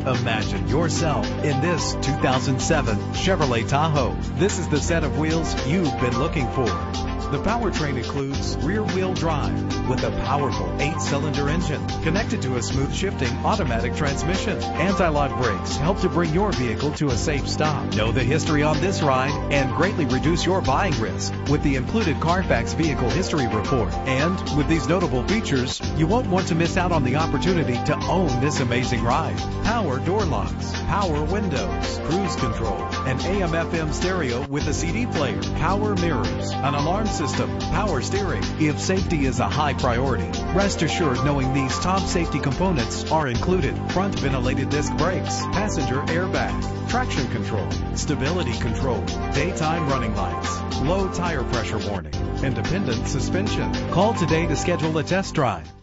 Imagine yourself in this 2007 Chevrolet Tahoe. This is the set of wheels you've been looking for. The powertrain includes rear-wheel drive with a powerful 8-cylinder engine connected to a smooth shifting automatic transmission. Anti-lock brakes help to bring your vehicle to a safe stop. Know the history on this ride and greatly reduce your buying risk with the included Carfax Vehicle History Report. And with these notable features, you won't want to miss out on the opportunity to own this amazing ride. Power door locks, power windows, cruise control, an AM/FM stereo with a CD player, power mirrors, an alarm system, power steering. If safety is a high priority, rest assured knowing these top safety components are included: front ventilated disc brakes, passenger airbag, traction control, stability control, daytime running lights, low tire pressure warning, independent suspension. Call today to schedule a test drive.